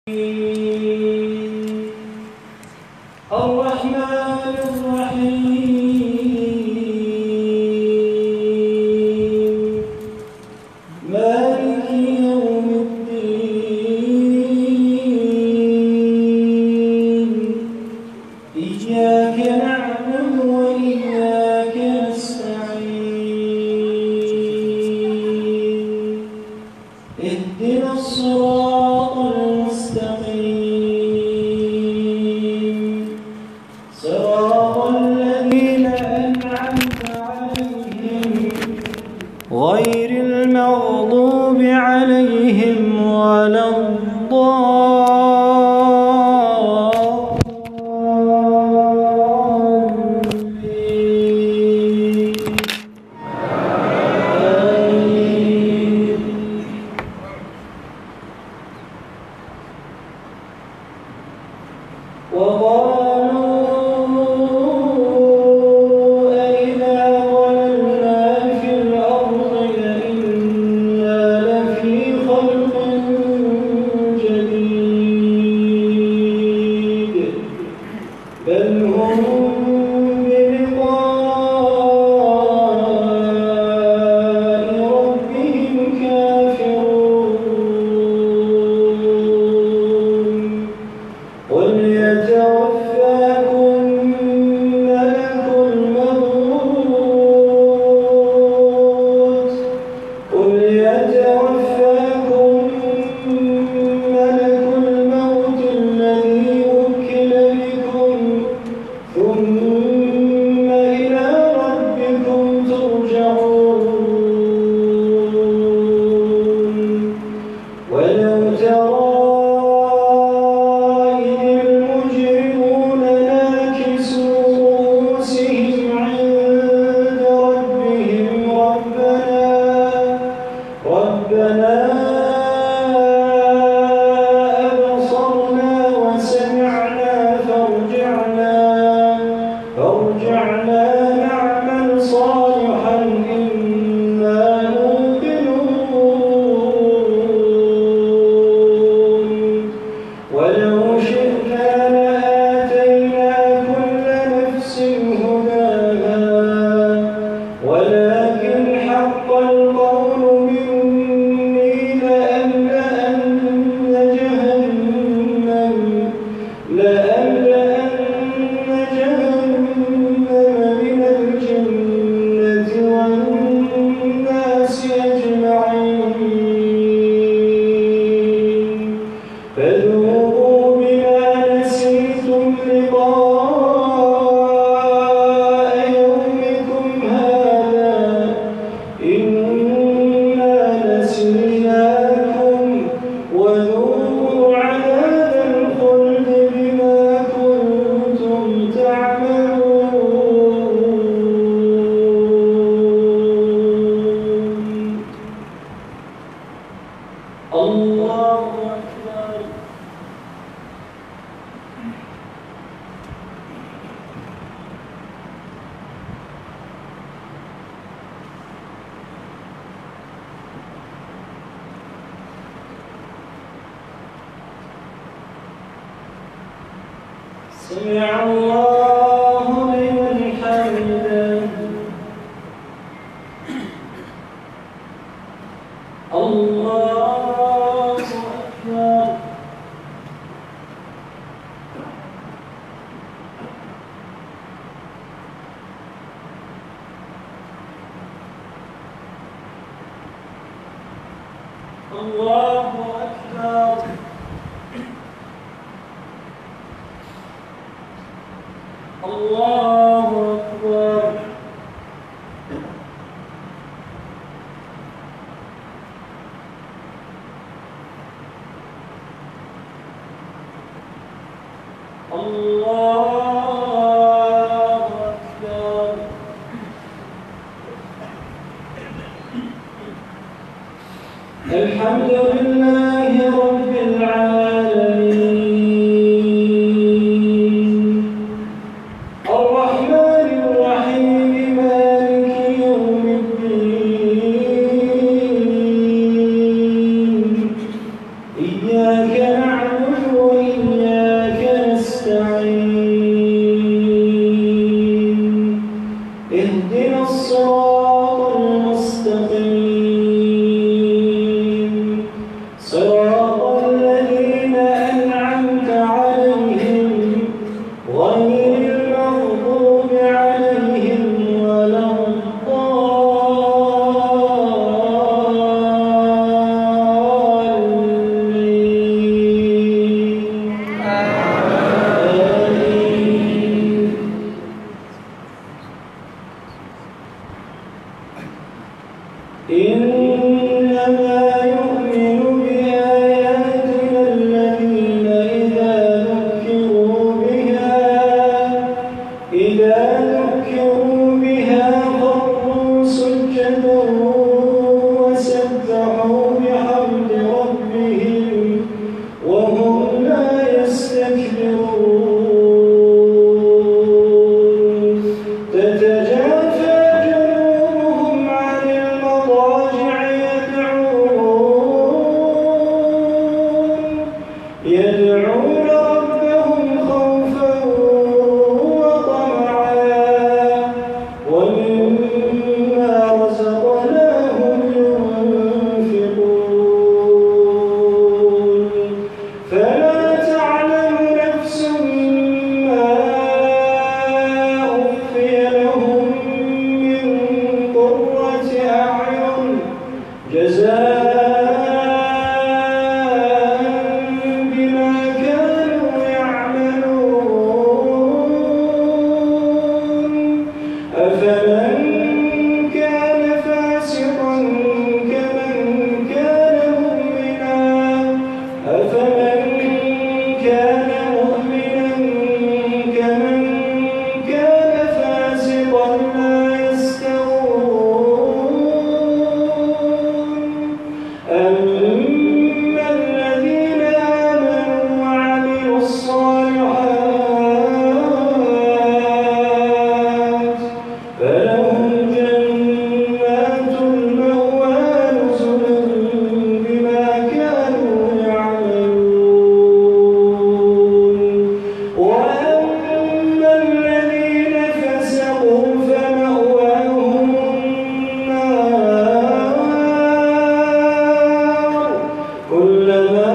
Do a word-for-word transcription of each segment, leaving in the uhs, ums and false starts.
الرحمن الرحيم مالك يوم الدين إياك نعبد وإياك نستعين اهدنا الصراط المستقيم صراط الذين أنعمت عليهم غير المغضوب عليهم ولا الضالين. آمين. وقالوا أئذا ضللنا في الأرض إنا لفي خلق جديد بل هم بلقاء ربهم كافرون. قل يتوفاكم ملك الموت قل يتوفاكم ملك الموت الذي وكل بكم ثم إلى ربكم ترجعون. ولو ترى ربنا أبصرنا وسمعنا فارجعنا فارجعنا نعمل صالحا إنا موقنون. ولو شئنا لآتينا كل نفس هداها ولكن حق القول مني لأملأن جهنم لأملأن جهنم من الجنة والناس أجمعين. فذوقوا بما نسيتم لقاء يومكم هذا إنا نسيناكم وذوقوا عذاب الخلد بما كنتم تعملون. الله أكبر. سمع الله لمن حمده. الله أكبر. الله أكبر. الله أكبر. الله أكبر. الحمد لله رب العالمين الرحمن الرحيم مالك يوم الدين إياك نعبد يدعون ربهم خوفا وطمعا ومما رزقناهم ينفقون فلا تعلم نفس ما أخفي لهم من قرة أعين جزاء بما كانوا يعملون أفمن كان فاسقا كمن كان مؤمنا أفمن كان مؤمنا كمن كان فاسقا لا يستوون أما الذين آمنوا وعملوا الصالحات فلهم جنات المأوى نزلا بما كانوا يعملون وأما الذين فسقوا فمأواهم النار كلما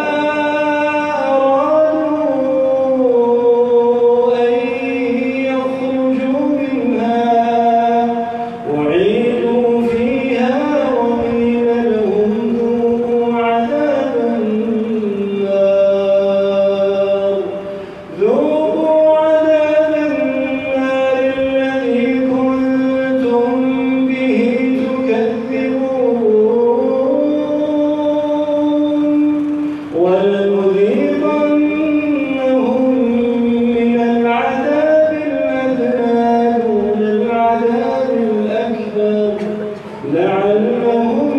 أرادوا أن يخرجوا منها أعيدوا فيها وقيل لهم ذوقوا عذاب النار ذوقوا عذاب النار الذي كنتم به تكذبون ولنذيقنهم من العذاب الأدنى دون العذاب الأكبر لعلهم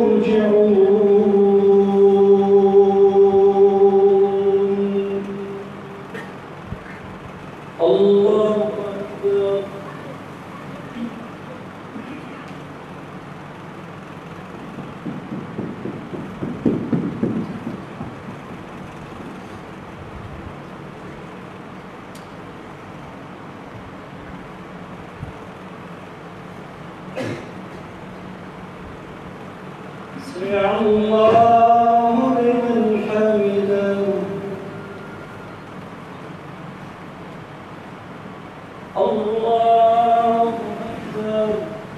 يرجعون الله أكبر سمع الله لمن حمده الله أكبر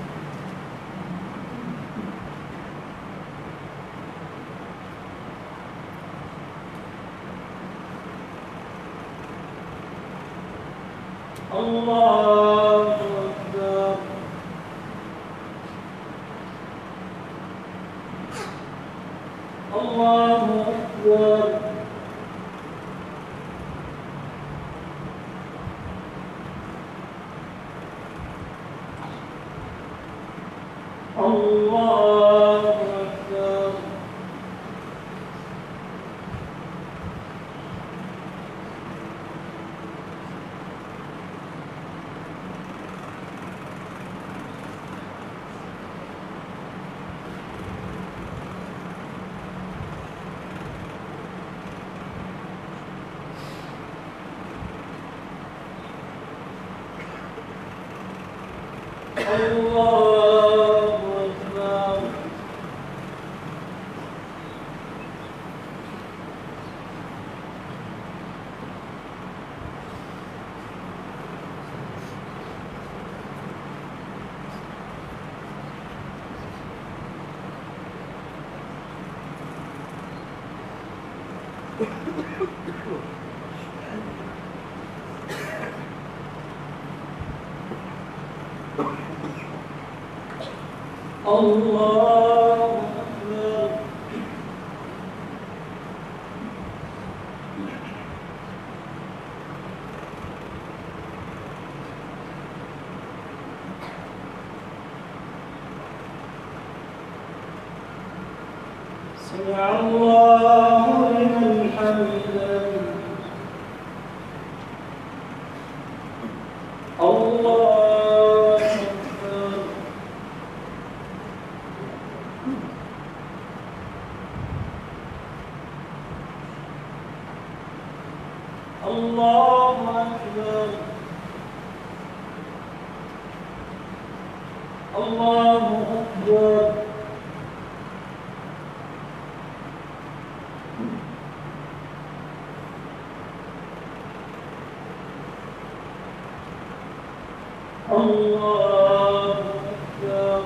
الله أكبر الله أكبر الله أكبر الله أكبر الله أكبر سمع الله لمن حمده الله أكبر الله أكبر الله أكبر الله أكبر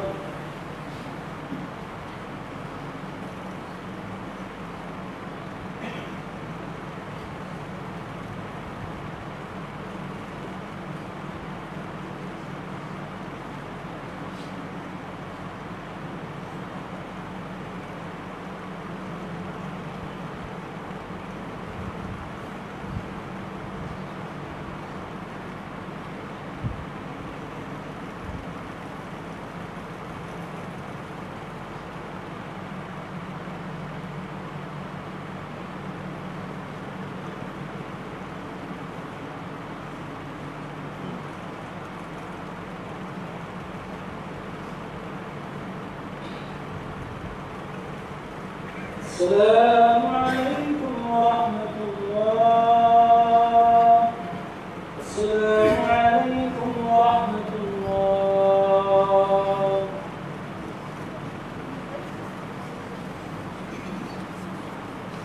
السلام